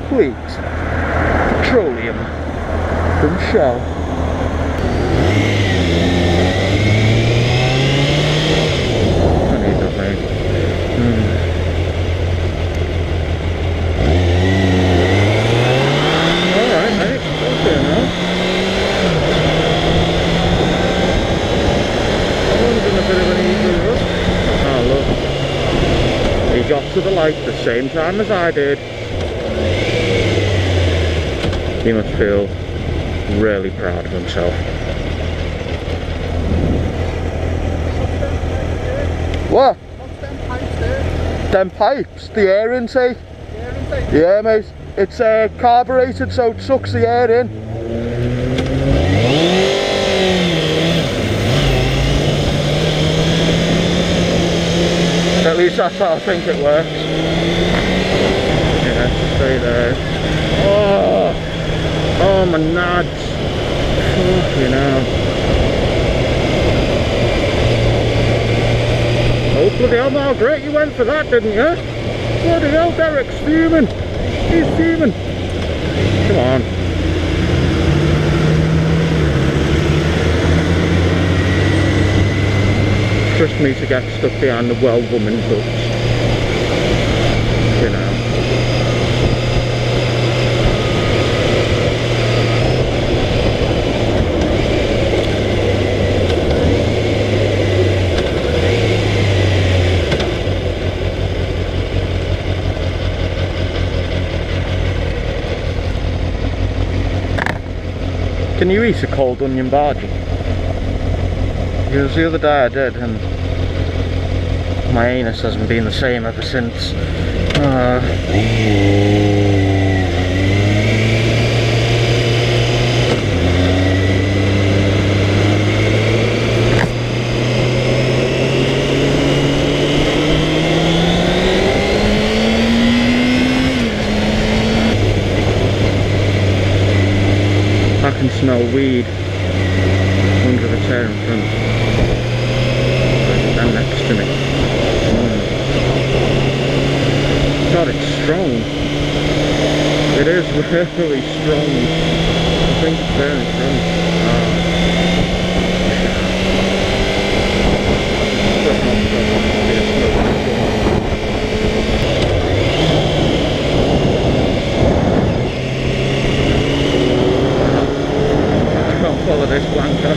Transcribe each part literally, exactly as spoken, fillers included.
complete petroleum from Shell. I need that, mate. Mm. Alright, mate. Okay now. I've only done a bit of an easy run. Oh, look. He got to the light the same time as I did. He must feel really proud of himself. What? What's them pipes there? Them pipes? The air intake? The air intake? Yeah, mate. It's uh, carbureted, so it sucks the air in. At least that's how I think it works. Yeah, stay there. Oh! Oh, my nads. Fucking hell. Oh, bloody hell, Margaret, you went for that, didn't you? Bloody hell, Derek's fuming. He's fuming. Come on. Trust me to get stuck behind the well-woman hooks. You know. Can you eat a cold onion bhaji? Because the other day I did, and my anus hasn't been the same ever since. Uh, I can smell weed under the chair in front. Stand next to me. Mm. God, it's strong. It is really strong. I think it's very strong. Ah. Follow this blanket.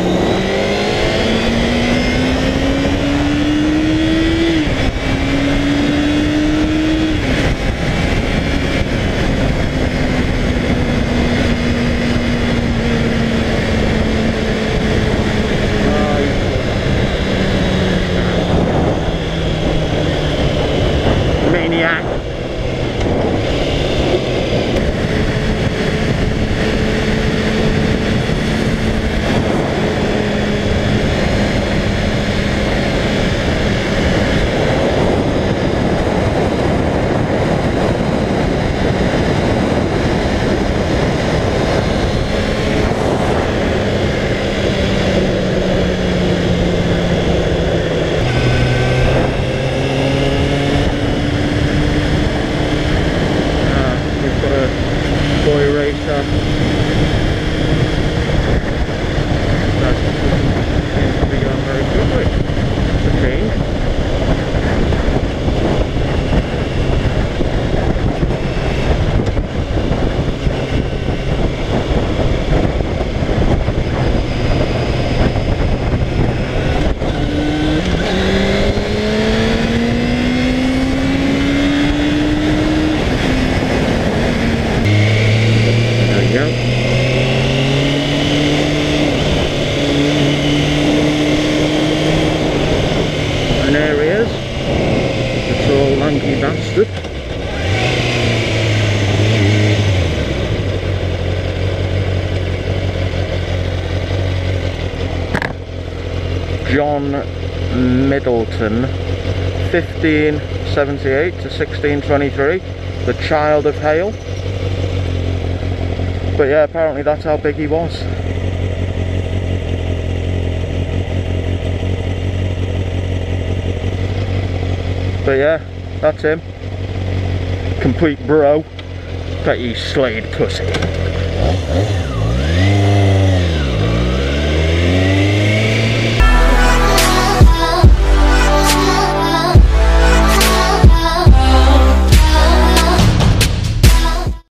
Maniac. Bastard. John Middleton, fifteen seventy-eight to sixteen twenty-three, the child of Hale. But yeah, apparently that's how big he was. But yeah, that's him. Complete bro. Bet you slayed pussy.